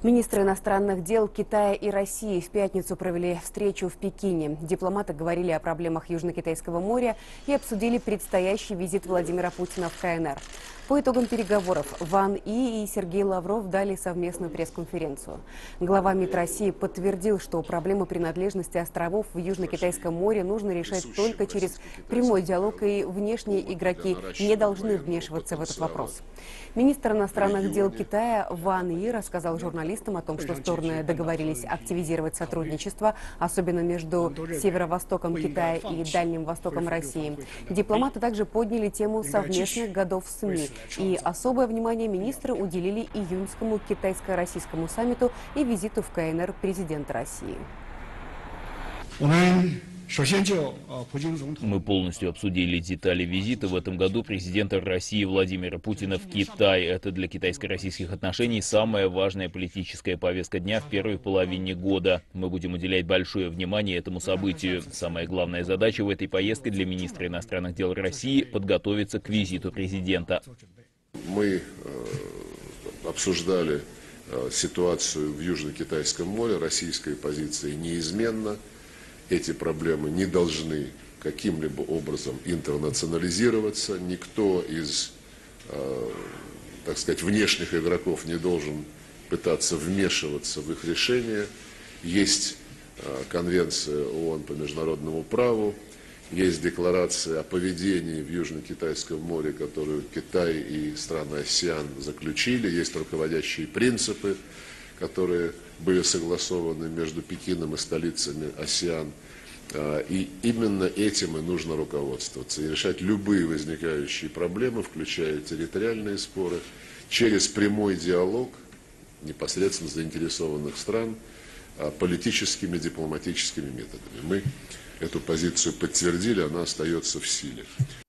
Министры иностранных дел Китая и России в пятницу провели встречу в Пекине. Дипломаты говорили о проблемах Южно-Китайского моря и обсудили предстоящий визит Владимира Путина в КНР. По итогам переговоров Ван И и Сергей Лавров дали совместную пресс-конференцию. Глава МИД России подтвердил, что проблему принадлежности островов в Южно-Китайском море нужно решать только через прямой диалог, и внешние игроки не должны вмешиваться в этот вопрос. Министр иностранных дел Китая Ван И рассказал журналистам о том, что стороны договорились активизировать сотрудничество, особенно между северо-востоком Китая и Дальним Востоком России. Дипломаты также подняли тему совместных годов СМИ, и особое внимание министры уделили июньскому китайско-российскому саммиту и визиту в КНР президента России. Мы полностью обсудили детали визита в этом году президента России Владимира Путина в Китай. Это для китайско-российских отношений самая важная политическая повестка дня в первой половине года. Мы будем уделять большое внимание этому событию. Самая главная задача в этой поездке для министра иностранных дел России – подготовиться к визиту президента. Мы обсуждали ситуацию в Южно-Китайском море. Российская позиция неизменна. Эти проблемы не должны каким-либо образом интернационализироваться. Никто из, так сказать, внешних игроков не должен пытаться вмешиваться в их решения. Есть Конвенция ООН по международному праву, есть декларация о поведении в Южно-Китайском море, которую Китай и страны АСЕАН заключили. Есть руководящие принципы, которые были согласованы между Пекином и столицами АСЕАН. И именно этим и нужно руководствоваться. И решать любые возникающие проблемы, включая территориальные споры, через прямой диалог непосредственно заинтересованных стран политическими, дипломатическими методами. Мы эту позицию подтвердили, она остается в силе.